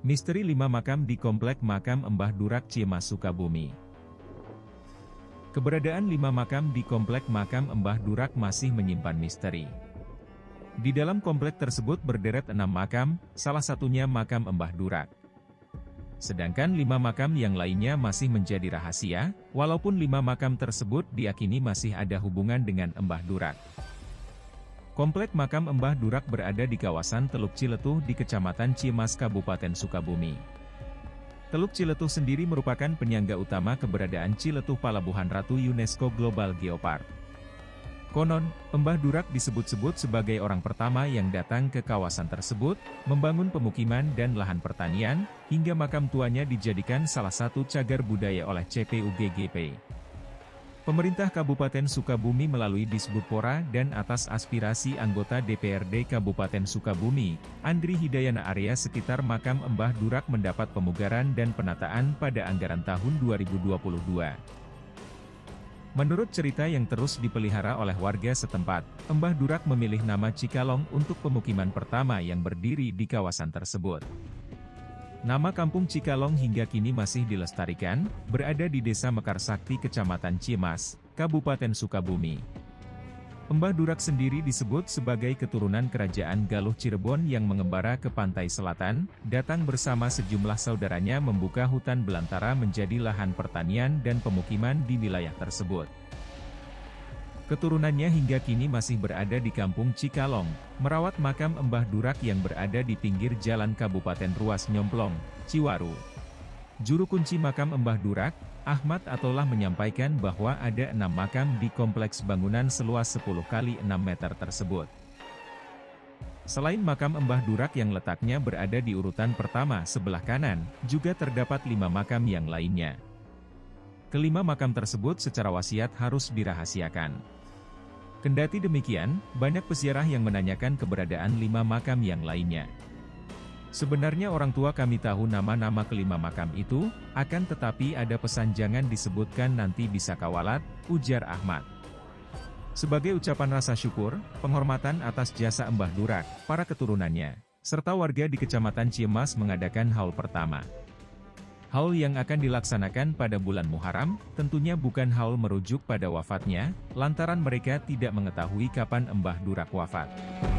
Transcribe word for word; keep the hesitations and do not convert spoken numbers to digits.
Misteri lima makam di Komplek Makam Mbah Durak Ciamas Sukabumi. Keberadaan lima makam di Komplek Makam Mbah Durak masih menyimpan misteri. Di dalam komplek tersebut berderet enam makam, salah satunya makam Mbah Durak. Sedangkan lima makam yang lainnya masih menjadi rahasia, walaupun lima makam tersebut diyakini masih ada hubungan dengan Mbah Durak. Komplek Makam Mbah Durak berada di kawasan Teluk Ciletuh di Kecamatan Ciamas Kabupaten Sukabumi. Teluk Ciletuh sendiri merupakan penyangga utama keberadaan Ciletuh Palabuhan Ratu UNESCO Global Geopark. Konon, Mbah Durak disebut-sebut sebagai orang pertama yang datang ke kawasan tersebut, membangun pemukiman dan lahan pertanian, hingga makam tuanya dijadikan salah satu cagar budaya oleh C P U G G P. Pemerintah Kabupaten Sukabumi melalui Disbudpora dan atas aspirasi anggota D P R D Kabupaten Sukabumi, Andri Hidayana area sekitar makam Mbah Durak mendapat pemugaran dan penataan pada anggaran tahun dua ribu dua puluh dua. Menurut cerita yang terus dipelihara oleh warga setempat, Mbah Durak memilih nama Cikalong untuk pemukiman pertama yang berdiri di kawasan tersebut. Nama kampung Cikalong hingga kini masih dilestarikan, berada di Desa Mekarsakti Kecamatan Ciamas, Kabupaten Sukabumi. Mbah Durak sendiri disebut sebagai keturunan Kerajaan Galuh Cirebon yang mengembara ke pantai selatan, datang bersama sejumlah saudaranya membuka hutan belantara menjadi lahan pertanian dan pemukiman di wilayah tersebut. Keturunannya hingga kini masih berada di kampung Cikalong, merawat makam Mbah Durak yang berada di pinggir jalan Kabupaten Ruas Nyomplong, Ciwaru. Juru kunci makam Mbah Durak, Ahmad Atollah menyampaikan bahwa ada enam makam di kompleks bangunan seluas sepuluh kali enam meter tersebut. Selain makam Mbah Durak yang letaknya berada di urutan pertama sebelah kanan, juga terdapat lima makam yang lainnya. Kelima makam tersebut secara wasiat harus dirahasiakan. Kendati demikian, banyak peziarah yang menanyakan keberadaan lima makam yang lainnya. Sebenarnya orang tua kami tahu nama-nama kelima makam itu, akan tetapi ada pesan jangan disebutkan nanti bisa kawalat, ujar Ahmad. Sebagai ucapan rasa syukur, penghormatan atas jasa Mbah Durak, para keturunannya, serta warga di Kecamatan Ciamas mengadakan haul pertama. Haul yang akan dilaksanakan pada bulan Muharram, tentunya bukan haul merujuk pada wafatnya, lantaran mereka tidak mengetahui kapan Mbah Durak wafat.